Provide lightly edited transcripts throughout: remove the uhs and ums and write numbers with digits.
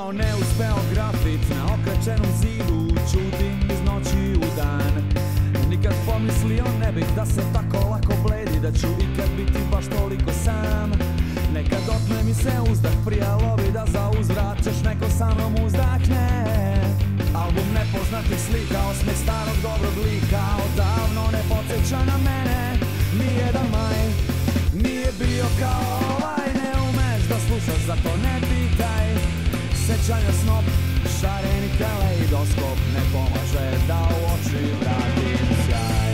Kao neuspeo grafit na okrečenom zidu, čutim iz noći u dan. Nikad pomislio ne bih da se tako lako bledi, da ću ikad biti baš toliko sam. Nekad otme mi se uzdah, prijalovi da za uzvrat ćeš neko sa mnom uzdahne. Album nepoznatih slika, osmeh starog dobrog lika, odavno ne podsjeća na mene. Nijedan maj nije bio kao ovaj, ne umeš da slušaš, zato ne pitaj. Sećanja snop, šareni kaleidoskop, ne pomaže da u oči vratim sjaj.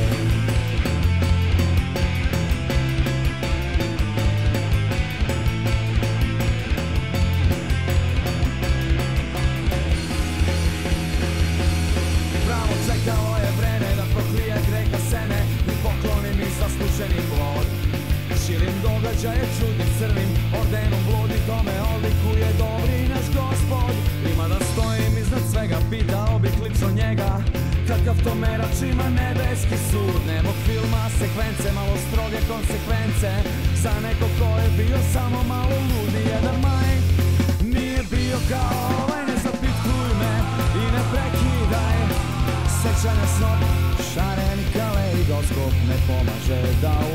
Pravo čekalo je vreme da proklije greka sene i pokloni mi zasluženi plod. Širim događaje čudnim crnim ordenom bludi, tome odlikuje dobri naš gospod. Ima da stojim iznad svega, pitao bih lično njega, kakav to merač ima nebeski sud. Nemog filma, sekvence, malo stroge konsekvence, za neko ko je bio samo malo lud. Nijedan maj nije bio kao ovaj, ne zapitkuj me i ne prekidaj. Sećanja snop, šareni kaleidoskop, ne pomaže da